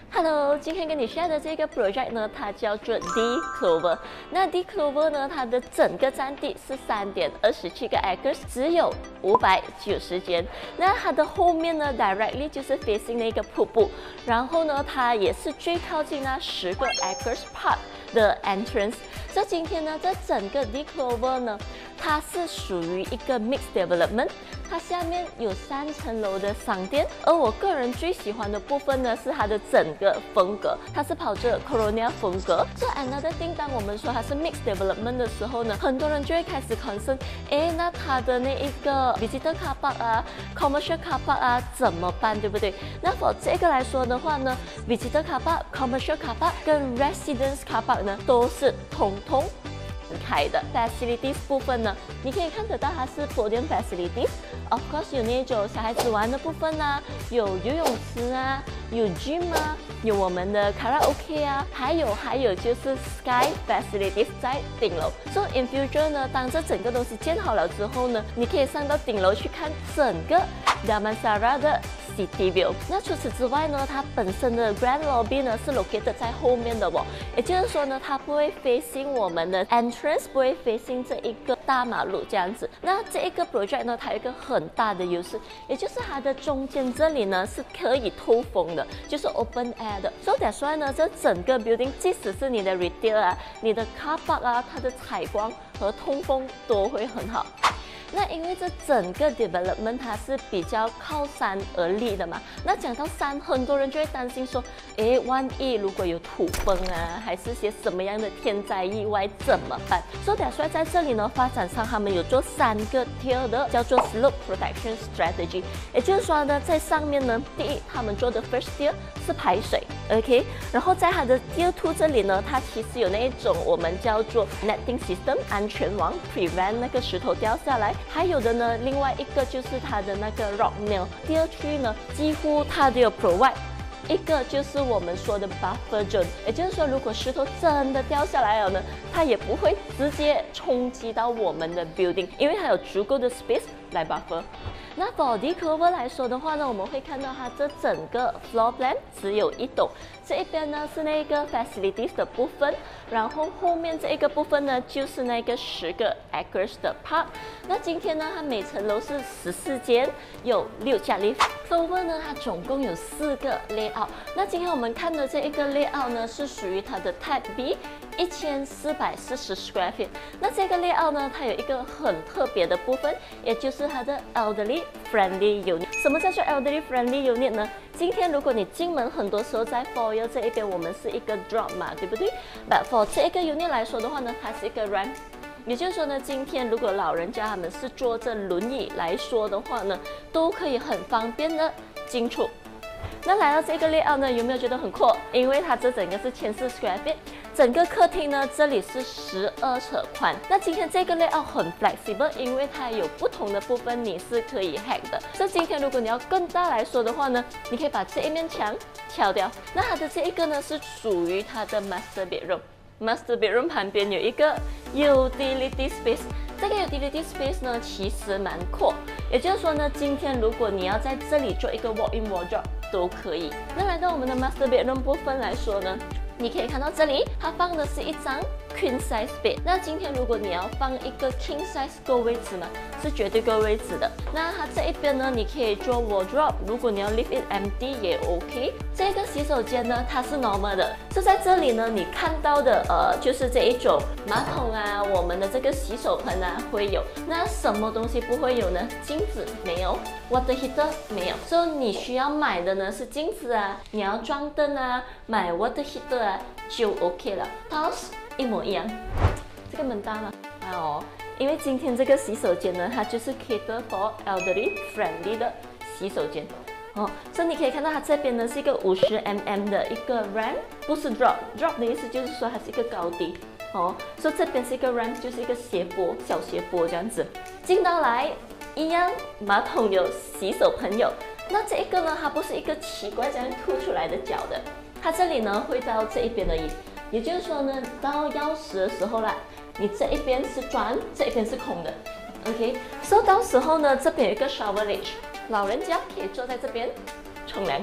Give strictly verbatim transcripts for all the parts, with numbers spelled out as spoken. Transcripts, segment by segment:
Hello， 今天跟你 share 的这个 project 呢，它叫做 DClover。那 DClover 呢，它的整个占地是三点二十七个 acres， 只有五百九十间。那它的后面呢 ，directly 就是 facing 那个瀑布，然后呢，它也是最靠近那十个 acres park 的 entrance。所以今天呢，这整个 DClover 呢，它是属于一个 mixed development。它下面有三层楼的商店，而我个人最喜欢的部分呢是它的整个风格，它是跑着 Colonial 风格。So another thing， 当我们说它是 mixed development 的时候呢，很多人就会开始 concern， 哎，那它的那一个 visitor car park 啊 ，commercial car park 啊怎么办，对不对？那 for 这个来说的话呢 ，visitor car park、commercial car park 跟 residence car park 呢都是通通开的。 facilities 部分呢，你可以看得到它是 podium facilities。Of course 有那种小孩子玩的部分啊，有游泳池啊，有 gym 啊，有我们的卡拉 OK 啊，还有还有就是 sky facilities 在顶楼。So in future 呢，当这整个东西建好了之后呢，你可以上到顶楼去看整个 Damansara 的 City View。那除此之外呢，它本身的 Grand Lobby 呢是 located 在后面的哦，也就是说呢，它不会 facing 我们的 entrance， 不会 facing 这一个大马路这样子。那这一个 project 呢，它有一个很大的优势，也就是它的中间这里呢是可以透风的，就是 open air 的。So that's why 呢，这整个 building 即使是你的 retail 啊、你的 car park 啊，它的采光和通风都会很好。那因为这整个 development 它是比较靠山而立的嘛，那讲到山，很多人就会担心说，诶，万一如果有土崩啊，还是些什么样的天灾意外怎么办？所以所以在这里呢，发展商他们有做三个 tier 的，叫做 slope protection strategy， 也就是说呢，在上面呢，第一，他们做的 first tier 是排水 ，OK， 然后在它的 tier two 这里呢，它其实有那一种我们叫做 netting system 安全网 ，prevent 那个石头掉下来。还有的呢，另外一个就是它的那个 rock nail。第二区呢，几乎它都有 provide。一个就是我们说的 buffer zone， 也就是说，如果石头真的掉下来了呢，它也不会直接冲击到我们的 building， 因为它有足够的 space 来 buffer。那 for DClover 来说的话呢，我们会看到它这整个 floor plan 只有一栋，这一边呢是那个 facilities 的部分，然后后面这一个部分呢就是那个十个 acres 的 park。那今天呢，它每层楼是十四间，有六架 lift。DClover 呢，它总共有四个 layout。那今天我们看的这一个 layout 呢，是属于它的 Type B， 一千四百四十 square feet。那这个 layout 呢，它有一个很特别的部分，也就是它的 elderly friendly unit。什么叫做 elderly friendly unit 呢？今天如果你进门，很多时候在 foyer 这一边，我们是一个 drop 嘛，对不对 ？But for 这一个 unit 来说的话呢，它是一个 ramp。也就是说呢，今天如果老人家他们是坐着轮椅来说的话呢，都可以很方便的进出。那来到这个 layout 呢，有没有觉得很酷？因为它这整个是千四 square feet， 整个客厅呢这里是十二尺宽。那今天这个 layout 很 flexible， 因为它有不同的部分你是可以 hack 的。所以今天如果你要更大来说的话呢，你可以把这一面墙敲掉。那它的这一个呢是属于它的 master bedroom。Master bedroom 旁边有一个 utility space， 这个 utility space 呢其实蛮阔，也就是说呢，今天如果你要在这里做一个 walk-in wardrobe 都可以。那来到我们的 master bedroom 部分来说呢，你可以看到这里它放的是一张 queen size bed。那今天如果你要放一个 king size 够位置吗？是绝对够位置的。那它这一边呢，你可以做 wardrobe， 如果你要 leave it empty 也 OK。这个洗手间呢，它是 normal 的，就在这里呢，你看到的呃，就是这一种马桶啊，我们的这个洗手盆啊会有。那什么东西不会有呢？镜子没有 ，water heater 没有。所以你需要买的呢是镜子啊，你要装灯啊，买 water heater 啊就 OK 了。Tiles 一模一样。这个门大吗？还有哦。因为今天这个洗手间呢，它就是 cater for elderly friendly 的洗手间哦，所以你可以看到它这边呢是一个五十 mm 的一个 ramp， 不是 drop。drop 的意思就是说它是一个高低哦，所以这边是一个 ramp， 就是一个斜坡，小斜坡这样子。进到来一样，马桶有，洗手盆有。那这一个呢，它不是一个奇怪这样凸出来的角的，它这里呢会到这一边而已。也就是说呢，到钥匙的时候啦。你这一边是砖，这一边是空的 ，OK。所以到时候呢，这边有一个 shower ledge， 老人家可以坐在这边冲凉。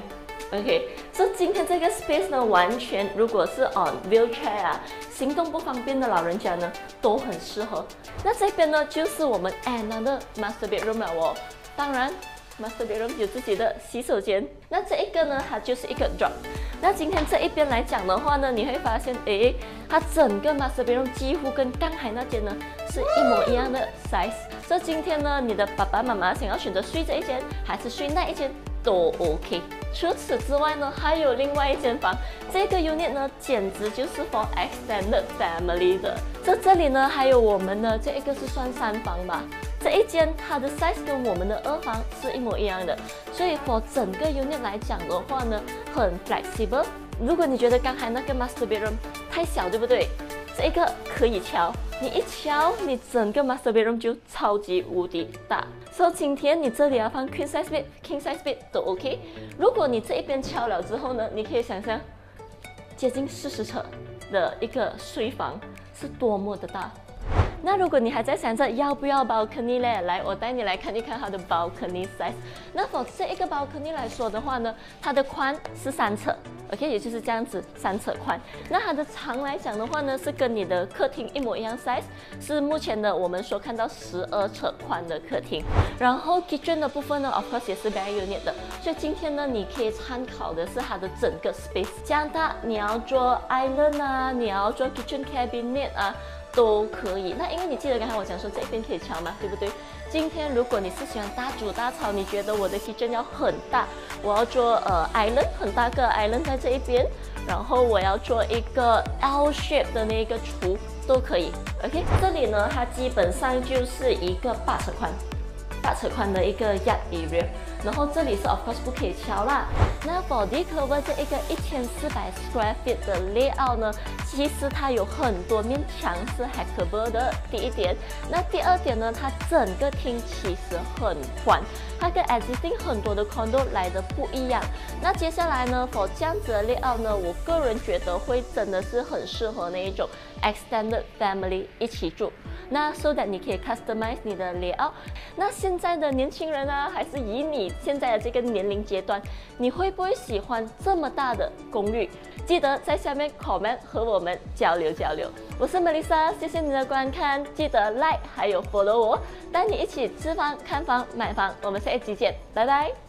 OK， 所以今天这个 space 呢，完全如果是 on wheelchair 啊，行动不方便的老人家呢，都很适合。那这边呢，就是我们 another master bedroom 了哦。当然 ，master bedroom 有自己的洗手间。那这一个呢，它就是一个 drop。那今天这一边来讲的话呢，你会发现，诶，它整个 master bedroom 几乎跟刚才那间呢是一模一样的 size。所以今天呢，你的爸爸妈妈想要选择睡这一间，还是睡那一间？都 OK。除此之外呢，还有另外一间房，这个 unit 呢，简直就是 for extended family 的。这这里呢，还有我们的这一个是算三房吧，这一间它的 size 跟我们的二房是一模一样的，所以 for 整个 unit 来讲的话呢，很 flexible。如果你觉得刚才那个 master bedroom 太小，对不对？这个可以敲，你一敲，你整个 master bedroom 就超级无敌大。所以今天你这里要放 queen size bed、king size bed 都 OK。如果你这一边敲了之后呢，你可以想象接近四十尺的一个睡房是多么的大。那如果你还在想着要不要 balcony 嘞，来，我带你来看一看它的 balcony size。那 for 这一个 balcony 来说的话呢，它的宽是三尺 ，OK， 也就是这样子，三尺宽。那它的长来讲的话呢，是跟你的客厅一模一样 size， 是目前的我们所看到十二尺宽的客厅。然后 kitchen 的部分呢 ，of course 也是 bare unit 的，所以今天呢，你可以参考的是它的整个 space。这样大，你要做 island 啊，你要做 kitchen cabinet 啊。都可以。那因为你记得刚才我讲说这边可以敲嘛，对不对？今天如果你是喜欢大煮大炒，你觉得我的 kitchen 要很大，我要做呃 island 很大个 island 在这一边，然后我要做一个 L shape 的那个厨都可以。OK， 这里呢它基本上就是一个八尺宽。八尺宽的一个 yard area， 然后这里是 of course 不可以敲啦。那 for DClover 这一个一千四百 square feet 的 layout 呢，其实它有很多面墙是 hackable 的。第一点，那第二点呢，它整个厅其实很宽，它跟 existing 很多的 condo 来的不一样。那接下来呢 ，for 这样子的 layout 呢，我个人觉得会真的是很适合那一种 extended family 一起住。那 so that 你可以 customize 你的 layout。那现在的年轻人啊，还是以你现在的这个年龄阶段，你会不会喜欢这么大的公寓？记得在下面 comment 和我们交流交流。我是 Melissa， 谢谢你的观看，记得 like 还有 follow 我，带你一起吃房、看房、买房。我们下一集见，拜拜。